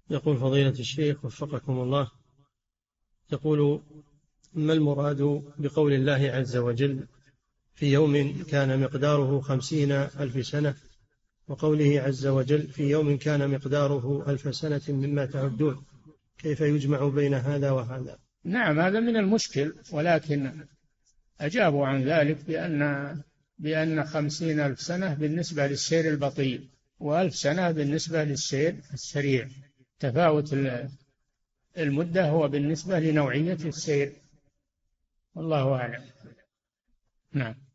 يقول فضيلة الشيخ وفقكم الله، يقول: ما المراد بقول الله عز وجل في يوم كان مقداره 50,000 سنة، وقوله عز وجل في يوم كان مقداره 1,000 سنة مما تعدون؟ كيف يجمع بين هذا وهذا؟ نعم، هذا من المشكل، ولكن أجابوا عن ذلك بأن 50,000 سنة بالنسبة للسير البطيء، و1,000 سنة بالنسبة للسير السريع. تفاوت المدة هو بالنسبة لنوعية السير، والله أعلم. نعم.